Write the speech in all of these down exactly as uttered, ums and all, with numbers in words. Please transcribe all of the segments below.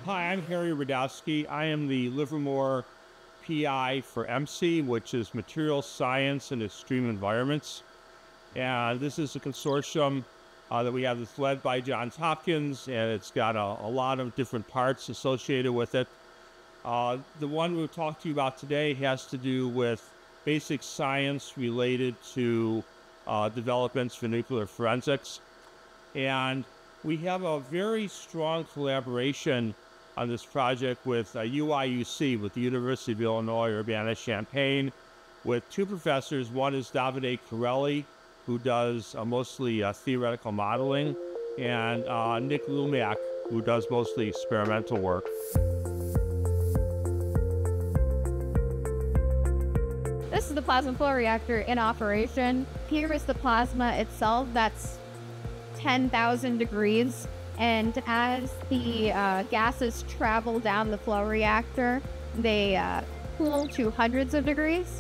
Hi, I'm Harry Radowski. I am the Livermore P I for M C, which is Materials Science and Extreme Environments. And this is a consortium uh, that we have that's led by Johns Hopkins, and it's got a, a lot of different parts associated with it. Uh, the one we'll talk to you about today has to do with basic science related to uh, developments for nuclear forensics. And we have a very strong collaboration on this project with uh, U I U C, with the University of Illinois Urbana-Champaign, with two professors. One is Davide Corelli, who does uh, mostly uh, theoretical modeling, and uh, Nick Lumiak, who does mostly experimental work. This is the plasma flow reactor in operation. Here is the plasma itself. That's ten thousand degrees. And as the uh, gases travel down the flow reactor, they uh, cool to hundreds of degrees.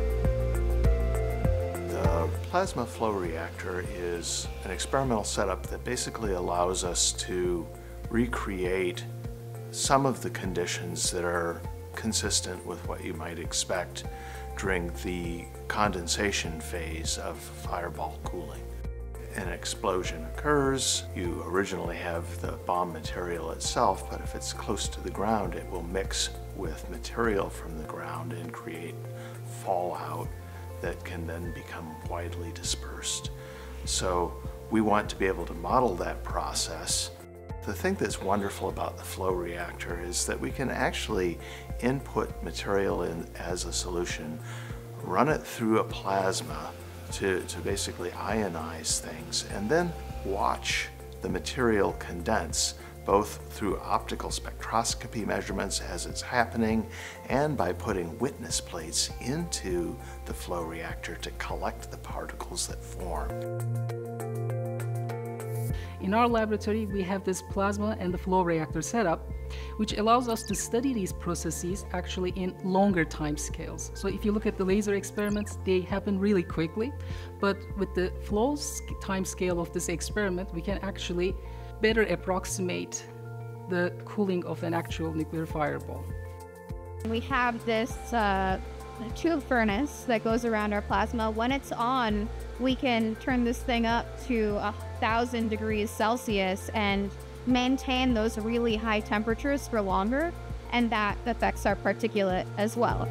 The plasma flow reactor is an experimental setup that basically allows us to recreate some of the conditions that are consistent with what you might expect during the condensation phase of fireball cooling. An explosion occurs, you originally have the bomb material itself, but if it's close to the ground, it will mix with material from the ground and create fallout that can then become widely dispersed. So we want to be able to model that process. The thing that's wonderful about the flow reactor is that we can actually input material in as a solution, run it through a plasma to, to basically ionize things, and then watch the material condense, both through optical spectroscopy measurements as it's happening and by putting witness plates into the flow reactor to collect the particles that form. In our laboratory, we have this plasma and the flow reactor setup, which allows us to study these processes actually in longer time scales. So if you look at the laser experiments, they happen really quickly, but with the flow time scale of this experiment, we can actually better approximate the cooling of an actual nuclear fireball. We have this uh, tube furnace that goes around our plasma. When it's on, we can turn this thing up to a thousand degrees Celsius and maintain those really high temperatures for longer, and that affects our particulate as well.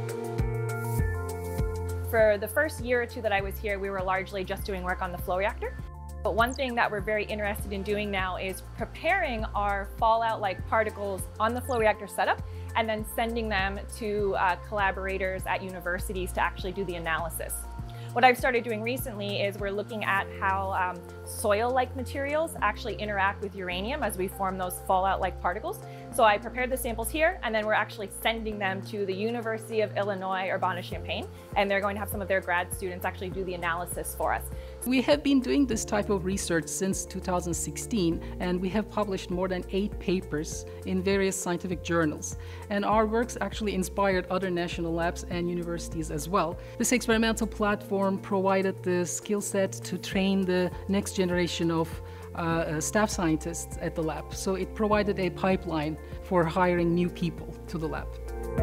For the first year or two that I was here, we were largely just doing work on the flow reactor. But one thing that we're very interested in doing now is preparing our fallout-like particles on the flow reactor setup and then sending them to uh, collaborators at universities to actually do the analysis. What I've started doing recently is we're looking at how um, soil-like materials actually interact with uranium as we form those fallout-like particles. So I prepared the samples here, and then we're actually sending them to the University of Illinois Urbana-Champaign, and they're going to have some of their grad students actually do the analysis for us. We have been doing this type of research since two thousand sixteen, and we have published more than eight papers in various scientific journals. And our works actually inspired other national labs and universities as well. This experimental platform provided the skill set to train the next generation of uh, staff scientists at the lab. So it provided a pipeline for hiring new people to the lab.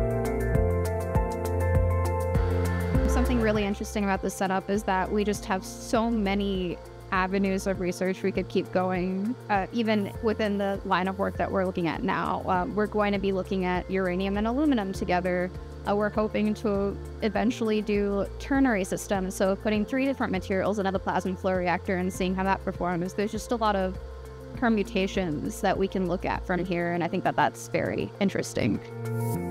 Something really interesting about this setup is that we just have so many avenues of research we could keep going, uh, even within the line of work that we're looking at now. Uh, we're going to be looking at uranium and aluminum together. Uh, we're hoping to eventually do ternary systems, so putting three different materials into the plasma flow reactor and seeing how that performs. There's just a lot of permutations that we can look at from here, and I think that that's very interesting.